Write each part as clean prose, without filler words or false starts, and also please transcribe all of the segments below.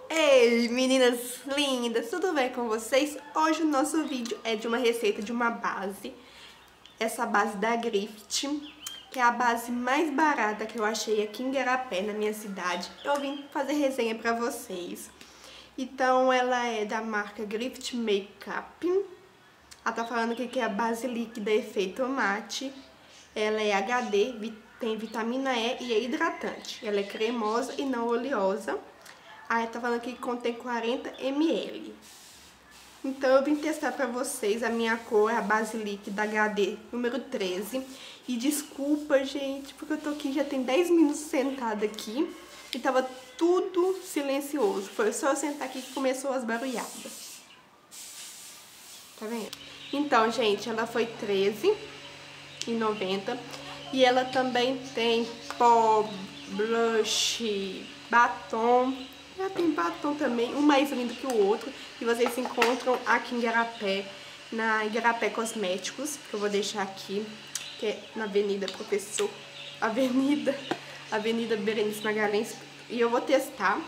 Ei, meninas lindas, tudo bem com vocês? Hoje o nosso vídeo é de uma receita de uma base. Essa base da Grift, que é a base mais barata que eu achei aqui em Igarapé, na minha cidade. Eu vim fazer resenha pra vocês. Então ela é da marca Grift Makeup. Ela tá falando aqui que é a base líquida efeito mate. Ela é HD, tem vitamina E e é hidratante. Ela é cremosa e não oleosa. Aí tá falando aqui que contém 40 ml. Então eu vim testar pra vocês. A minha cor é a base líquida HD número 13. E desculpa, gente, porque eu tô aqui já tem 10 minutos sentada aqui e tava tudo silencioso. Foi só eu sentar aqui que começou as barulhadas. Tá vendo? Então, gente, ela foi R$13,90. E ela também tem pó, blush, batom. Ela tem batom também, um mais lindo que o outro. E vocês se encontram aqui em Igarapé, na Igarapé Cosméticos, que eu vou deixar aqui, que é na Avenida Professor... Avenida Berenice Magalhães. E eu vou testar.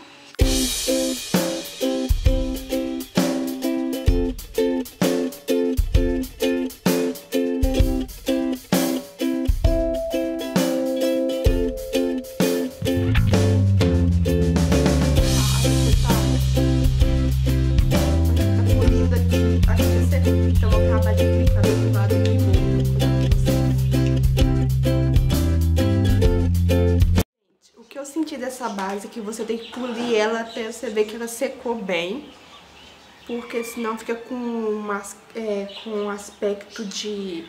Eu senti dessa base que você tem que polir ela até você ver que ela secou bem, porque senão fica com um aspecto de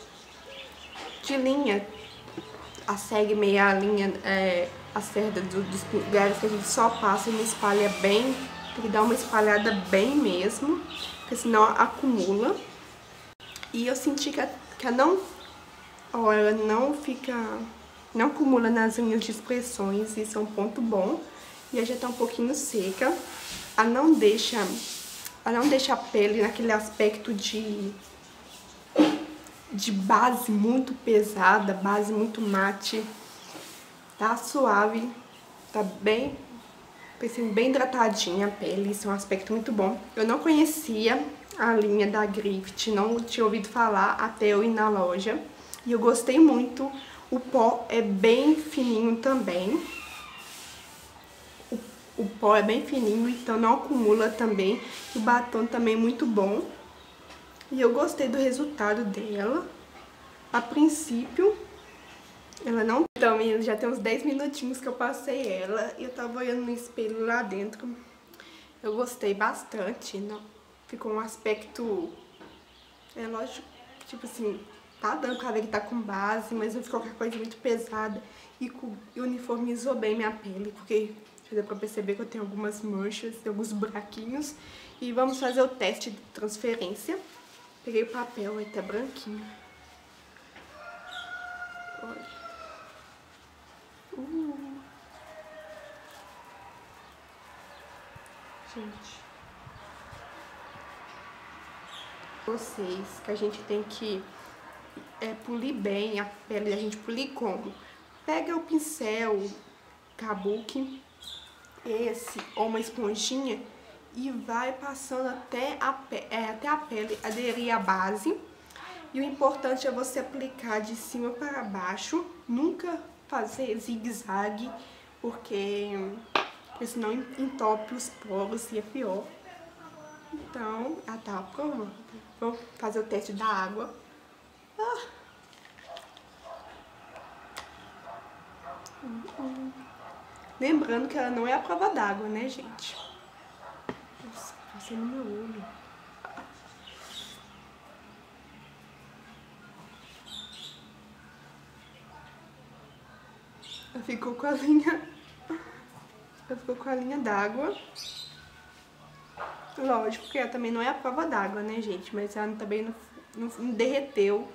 linha, a segue meia linha, a cerda dos lugares que a gente só passa e não espalha bem, tem que dar uma espalhada bem mesmo, porque senão acumula. E eu senti que ela não acumula nas linhas de expressões, isso é um ponto bom. E ela já tá um pouquinho seca. Ela não deixa a pele naquele aspecto de base muito pesada, base muito mate. Tá suave, tá bem, parecendo bem hidratadinha a pele, isso é um aspecto muito bom. Eu não conhecia a linha da Grift, não tinha ouvido falar até eu ir na loja. E eu gostei muito. O pó é bem fininho também. O pó é bem fininho, então não acumula também. O batom também é muito bom. E eu gostei do resultado dela. A princípio, ela não... Então, meninas, já tem uns 10 minutinhos que eu passei ela. E eu tava olhando no espelho lá dentro. Eu gostei bastante. Não? Ficou um aspecto... É lógico, tipo assim... Tá dando pra ver que tá com base, mas não ficou qualquer coisa muito pesada. E uniformizou bem minha pele, porque já deu pra perceber que eu tenho algumas manchas, alguns buraquinhos. E vamos fazer o teste de transferência. Peguei o papel, aí tá branquinho. Olha. Gente. Vocês, que a gente tem que... polir bem a pele da gente. Polir como? Pega o pincel kabuki, esse, ou uma esponjinha, e vai passando até a pele aderir à base. E o importante é você aplicar de cima para baixo, nunca fazer zigue-zague, porque senão entope os poros e é pior. Então, tá pronto. Vou fazer o teste da água. Lembrando que ela não é a prova d'água, né, gente? Nossa, passei no meu olho. Ela ficou com a linha d'água. Lógico que ela também não é a prova d'água, né, gente? Mas ela também não derreteu.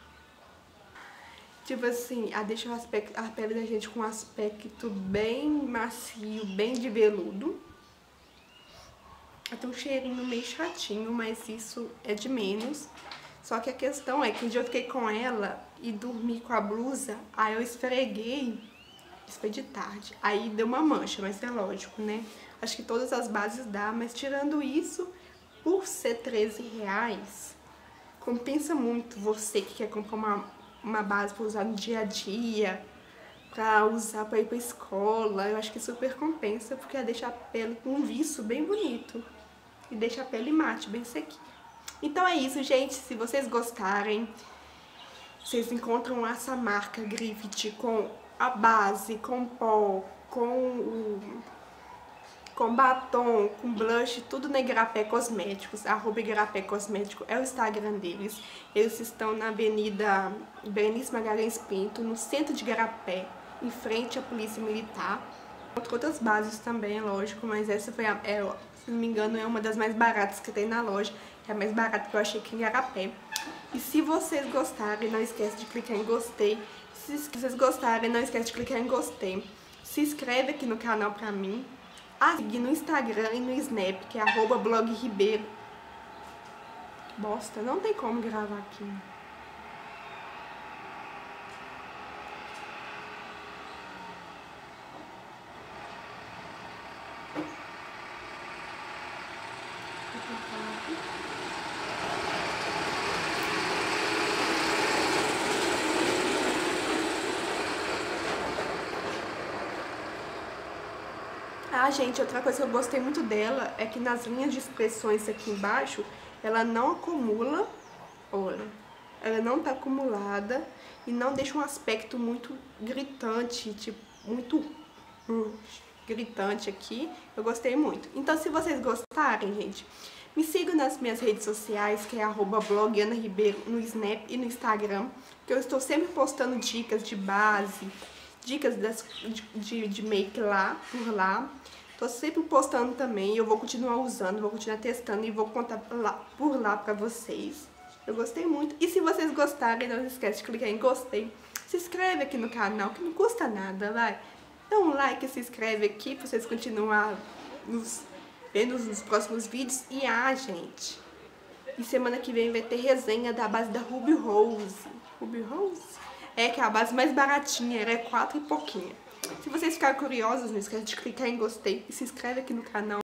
Tipo assim, ela deixa a pele da gente com um aspecto bem macio, bem de veludo. Ela tem um cheirinho meio chatinho, mas isso é de menos. Só que a questão é que um dia eu fiquei com ela e dormi com a blusa, aí eu esfreguei, isso foi de tarde, aí deu uma mancha, mas é lógico, né? Acho que todas as bases dá, mas tirando isso, por ser R$13, compensa muito você que quer comprar uma base para usar no dia a dia, pra usar pra ir pra escola. Eu acho que super compensa, porque deixa a pele com um viço bem bonito. E deixa a pele mate, bem sequinha. Então é isso, gente. Se vocês gostarem, vocês encontram essa marca Griffith com a base, com pó, com batom, com blush, tudo na Igarapé Cosméticos. @Igarapé Cosmético é o Instagram deles. Eles estão na Avenida Berenice Magalhães Pinto, no centro de Igarapé, em frente à Polícia Militar. Outras bases também, lógico, mas essa foi, se não me engano, é uma das mais baratas que tem na loja. É a mais barata que eu achei aqui em Igarapé. E se vocês gostarem, não esquece de clicar em gostei. Se vocês gostarem, não esquece de clicar em gostei. Se inscreve aqui no canal pra mim. Seguir no Instagram e no Snap, que é @blogribeiro. Bosta, não tem como gravar aqui. Gente, outra coisa que eu gostei muito dela é que nas linhas de expressões aqui embaixo, ela não acumula, olha, ela não tá acumulada e não deixa um aspecto muito gritante, tipo, muito gritante aqui. Eu gostei muito. Então, se vocês gostarem, gente, me sigam nas minhas redes sociais, que é @bloganaribeiro no Snap e no Instagram, que eu estou sempre postando dicas de base, dicas de make lá, por lá. Tô sempre postando também, eu vou continuar usando, vou continuar testando e vou contar por lá pra vocês. Eu gostei muito. E se vocês gostarem, não se esquece de clicar em gostei. Se inscreve aqui no canal, que não custa nada, vai. Dá um like e se inscreve aqui pra vocês continuarem vendo nos próximos vídeos. E gente, e semana que vem vai ter resenha da base da Ruby Rose. Ruby Rose? É, que é a base mais baratinha, ela é 4 e pouquinho. Se vocês ficarem curiosos, não esquece de clicar em gostei e se inscreve aqui no canal.